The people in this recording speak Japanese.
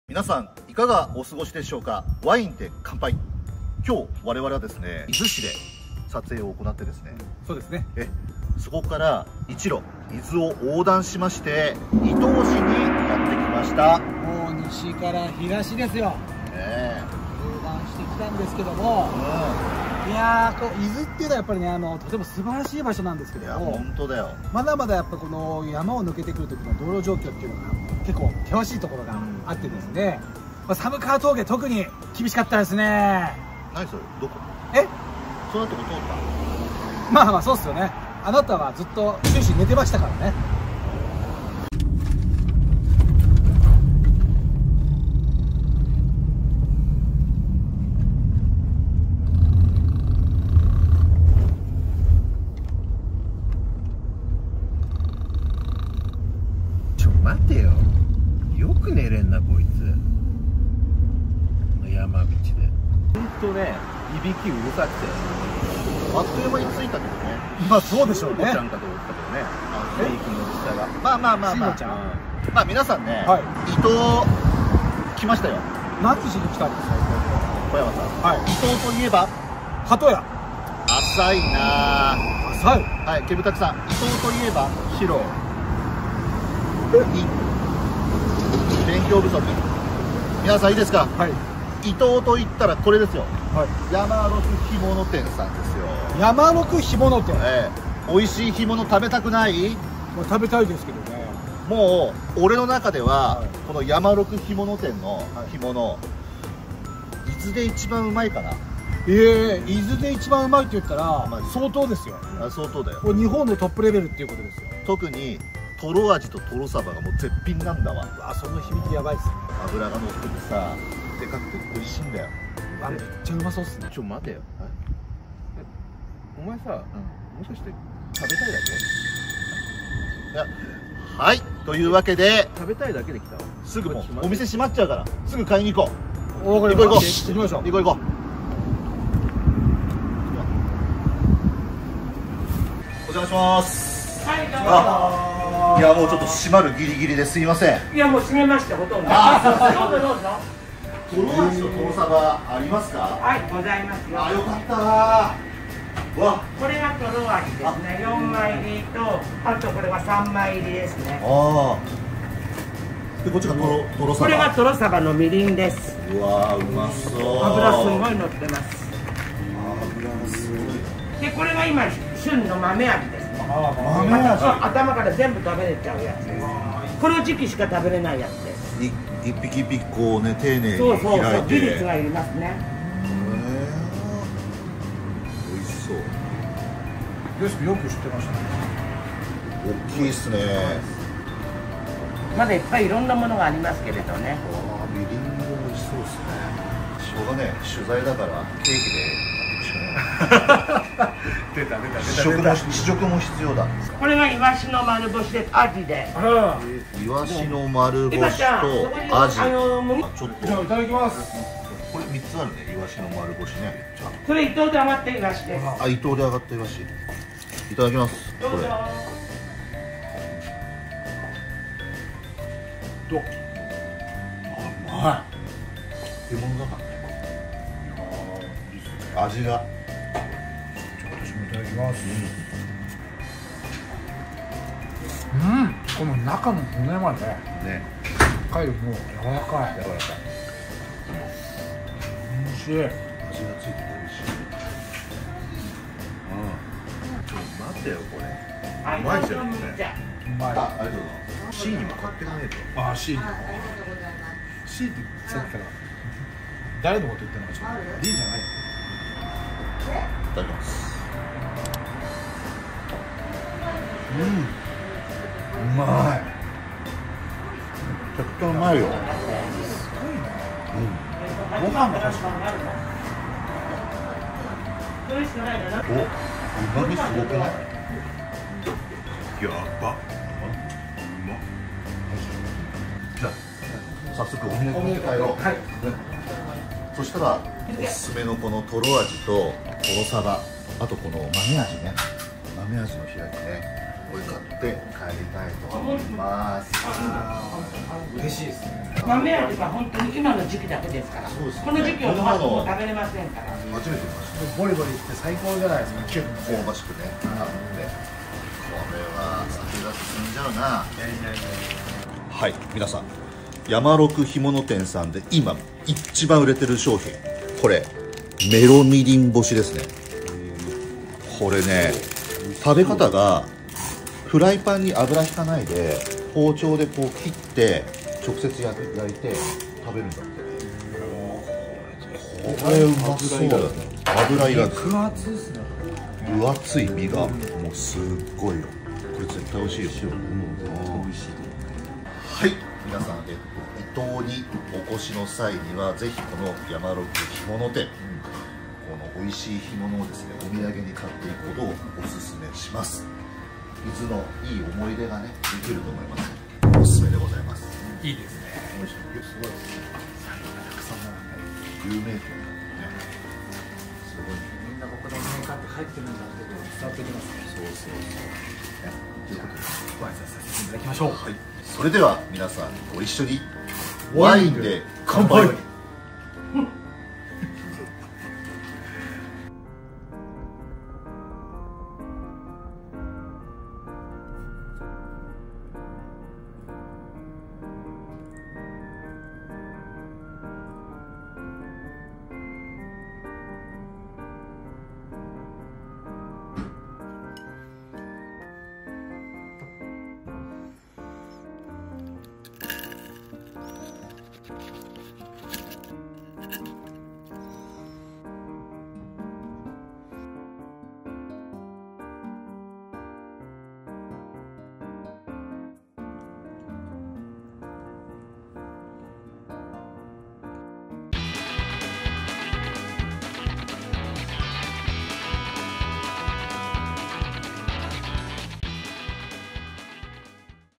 皆さんいかがお過ごしでしょうか。ワインで乾杯。今日我々はですね、伊豆市で撮影を行ってですね、 そうですね、 そこから一路伊豆を横断しまして伊東市にやってきました。 もう西から東ですよ。横断してきたんですけども、いやー、伊豆っていうのはやっぱりね、とても素晴らしい場所なんですけども、 いや本当だよ。 まだまだやっぱこの山を抜けてくる時の道路状況っていうのが結構険しいところがあってですね、寒川峠特に厳しかったですね。 何それ、どこ？そんなとこ通った？ まあまあそうっすよね。あなたはずっと終始寝てましたからね。 待てよ、よく寝れんなこいつ。山道でほんとね、いびきうるさくてあっという間に着いたけどね。 まあそうでしょうね。 ちゃんかと思ったけどね、雰囲気の下が。 まあ皆さんね、伊東来ましたよ。 何しに来たんですか、 小山さん。伊東といえば鳩屋。 浅いなぁ。 浅い。 はい、ケブタクさん、伊東といえば白勉強不足。皆さんいいですか？伊東と言ったらこれですよ。山六干物店さんですよ。 山六干物店。 美味しい干物食べたくない？ 食べたいですけどね。 もう俺の中では、この山六干物店の干物、伊豆で一番うまいかな。 伊豆で一番うまいって言ったら相当ですよ。 相当だよ。 これ日本のトップレベルっていうことですよ。 特にトロ味とトロサバがもう絶品なんだわ。 その響きやばいっすね。 脂が乗っててさ、でかくて美味しいんだよ。 めっちゃうまそうっすね。 待てよ、お前さ、もしかして食べたいだけ？ はい、というわけで食べたいだけで来たわ。 すぐもうお店閉まっちゃうからすぐ買いに行こう。 行こう行こう。 行きましょう。 行こう行こう。お邪魔します。 はい、どうぞ。 いやもうちょっと閉まるギリギリですいません。 いやもう閉めましたほとんど。どうぞどうぞ。 トロ味とトロサバありますか？ はい、ございますよ。 よかったー。わ、 これがトロ味ですね。4枚入りと、あとこれが3枚入りですね。 でこっちがトロサバ。 これがトロサバのみりんです。 うわー、うまそう。 油すごい乗ってます。 油がすごい。 でこれが今旬の豆味ですね。 豆味。 頭から全部食べれちゃうやつです。この時期しか食べれないやつです。 一匹一匹こうね、丁寧にそう開いて。 技術がいりますね。 美味しそう。 レシピよく知ってましたね。 大きいっすね。 まだいっぱいいろんなものがありますけれどね。 みりんも美味しそうですね。しょうがね、取材だからケーキで。試食も必要だ。 これがイワシの丸干しでアジで。 イワシの丸干しとアジ。ちょっと。 じゃあいただきます。 これ3つあるね、イワシの丸干しね。 これ伊東で上がったイワシです。 伊東で上がったイワシ。いただきます。これ。 どう？うまい。 干物だからね。味が。 私もいただきます。この中の骨までね。 貝も柔らかい。 柔らかい。 美味しい。 味がついてて美味しい。 待ってよ、これうまいじゃんね。 うまい。 ありがとうございます。 C にも買ってかねえと。 C ってさっきから誰のこと言ってるのかちょっと D じゃない。 いただきます。 うまい。 めちゃくちゃうまいよ。 ご飯が確かに。 うまみすごくない？ やば。 じゃあ早速お土産持って帰ろう。そしたらおすすめのこのとろ味ととろサバ、あとこの豆味ね、豆味の開きね、これ買って帰りたいと思います。 嬉しいですね。 豆味は本当に今の時期だけですから。 そうですねこの時期を逃すともう食べれませんから。 初めて見ましボリボリって最高じゃないですか。キュッた。香ばしくね、あってこれは酒が進んじゃうな。はい、皆さん、山六干物店さんで今一番売れてる商品、これメロみりん干しですね。これね、食べ方がフライパンに油引かないで包丁でこう切って直接焼いて食べるんだって。これうまそうだね。油いらず、 肉厚ですね。 分厚い身がもうすっごいよ。これ絶対美味しいよ。 美味しい。 はい、皆さん、伊東にお越しの際にはぜひこの山六干物店、この美味しい干物をですね、お土産に買っていくことをおすすめします。伊豆のいい思い出がね、できると思います。おすすめでございます。 いいですね。 美味しい。すごいですね。 たくさん並んで。 有名店だね。すごい。 みんなここでお土産買って帰ってるんだってことが伝わってきますね。 そうそうそう。ということで、 ご挨拶させていただきましょう。 はい。それでは皆さんご一緒にワインで乾杯。 うん